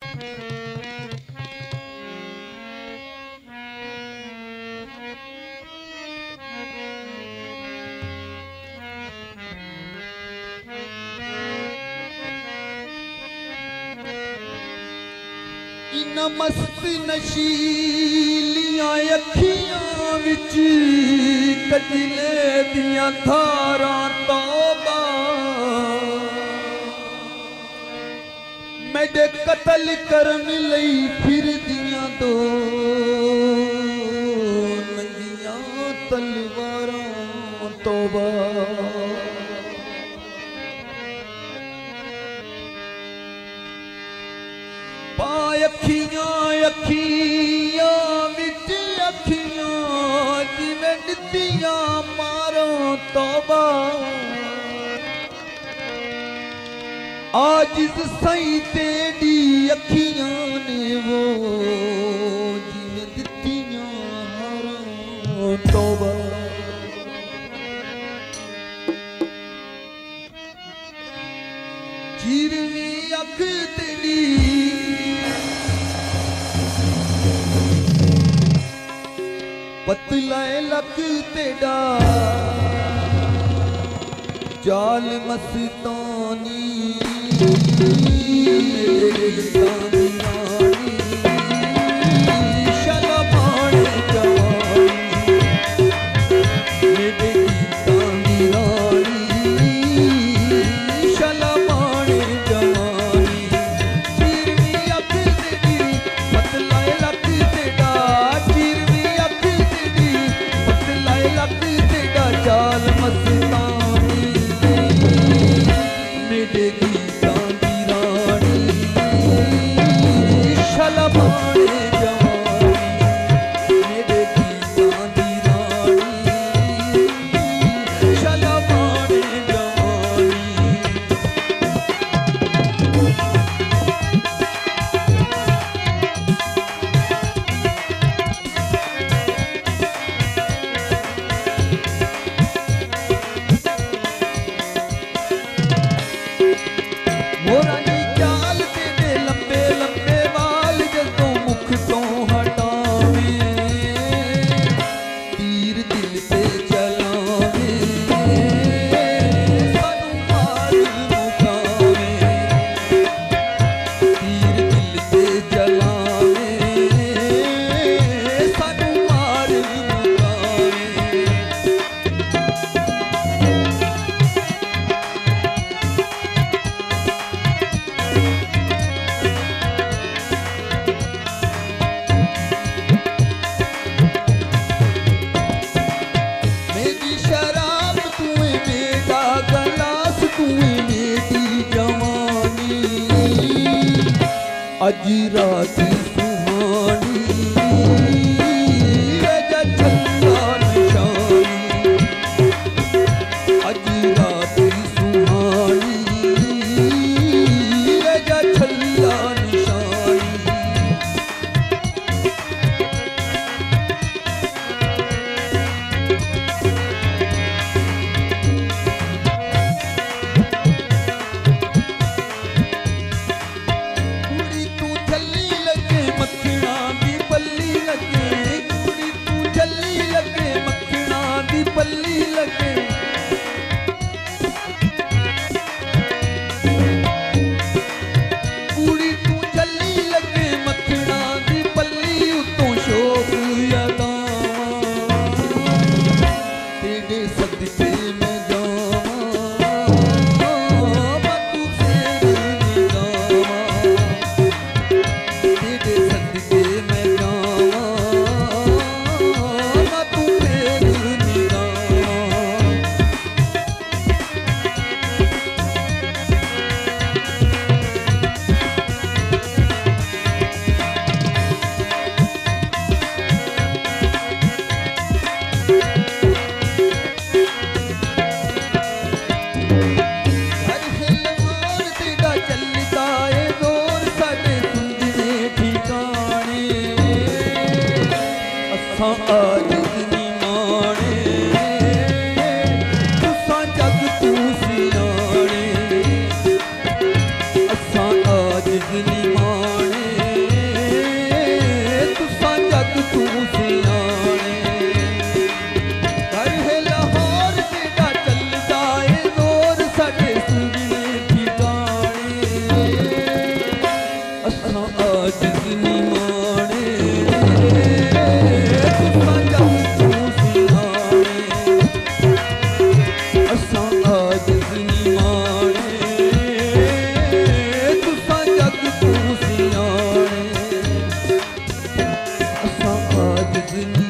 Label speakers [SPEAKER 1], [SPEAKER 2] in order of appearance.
[SPEAKER 1] इना मस्त नशीलियां अखियां विच कजले दियां धारां तौबा मेरे कतल करन लई फिर दियां दो नंगियां तलवारां तौबा अखियां अखियां विच अखियां जिवें दित्तियां मारो तौबा आजिज़ सई तेरी अखियां ने वो जिवें दित्तियां मारो तौबा चीरवी अख तेरी पतलाए लक तेरा जाल मस्तानी शलमाने जवानी मेरे गीतां दी रानी शलमाने जवानी चीरवी अख तेरी पतलाए लक तेरा चीरवी अख लक तेरा जाल मस्तानी मेरे गीतां दी रानी शलमाने जवानी मेरे गीतां दी रानी शलमाने जवानी मोरा नी चाल तेरे लंबे लंबे बाल जदों मुख तो हटावे तीर दिल पे चलावे सानू मार मुकावे तीर दिल पे चलावे सानू मार मुकावे मेरी शराब तूं मेरा गलास तूं मेरी जवानी अज रात सुहानी जा छल्ला निशानी अज रात सुहानी जा छल्ला निशानी कुड़ी तू झल्ली लगे मक्खना दी पल्ली लगे कुड़ी तू झल्ली लगे मक्खना दी पल्ली लगे कुड़ी तू झल्ली लगे मक्खना दी पल्ली उत्तों शोक अदावां तेरे सदके मैं जावां तू फेर निगावां तेरे सदके मैं जावां तू फेर निगावां हर हिलवार तेरा चलदा ए जोर साडे सुंदे ठिकाने असां आजिज़ नी माणे तुसां जग तू सियाणे असां आजिज़ नी माणे हुस्न